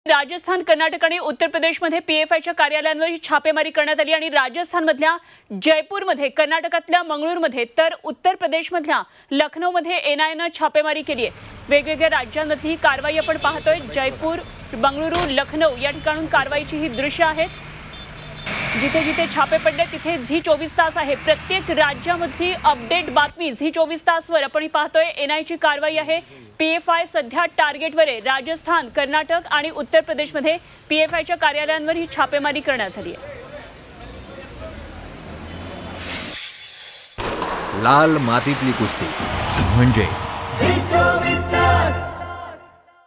राजस्थान, कर्नाटक आणि उत्तर प्रदेशमध्ये पीएफआयच्या कार्यालयांवर छापेमारी करण्यात आली आणि राजस्थानमधल्या जयपूरमध्ये, कर्नाटकातल्या मंगळूरमध्ये तर उत्तर प्रदेशमधल्या लखनौमध्ये एनआयएनं छापेमारी केली आहे। वेगवेगळ्या राज्यांमधली ही कारवाई आपण पाहतोय। जयपूर, बंगळुरू, लखनौ या ठिकाणून कारवाईची ही दृश्य आहेत। जिथे जिथे छापे पडले तिथे झी 24 तास आहे। प्रत्येक राज्यामधली अपडेट बातमी झी 24 तासवर आपण पाहतोय। एनआयची कारवाई आहे। पीएफआय सध्या टार्गेटवर आहे। राजस्थान, कर्नाटक आणि उत्तर प्रदेशमध्ये पीएफआयच्या कार्यालयांवर ही छापेमारी करण्यात आली आहे। लाल मातीतली कुस्ती म्हणजे